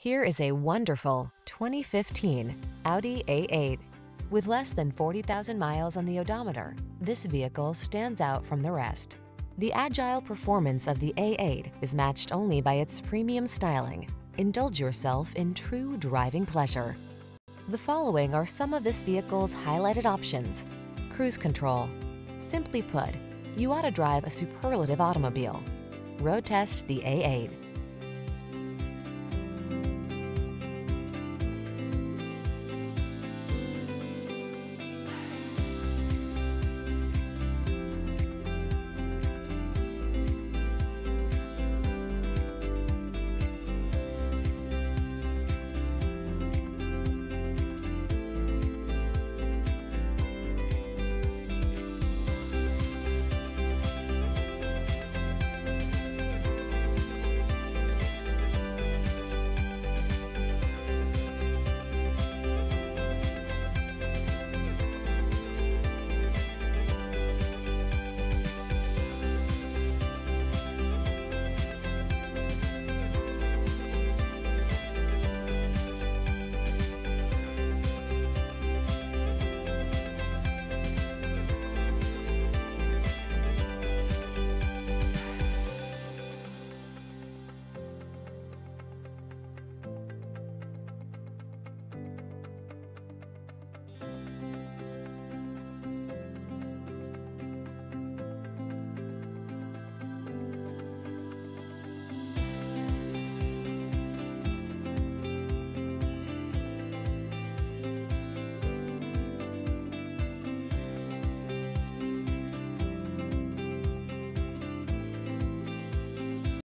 Here is a wonderful 2015 Audi A8. With less than 40,000 miles on the odometer, this vehicle stands out from the rest. The agile performance of the A8 is matched only by its premium styling. Indulge yourself in true driving pleasure. The following are some of this vehicle's highlighted options: cruise control. Simply put, you ought to drive a superlative automobile. Road test the A8.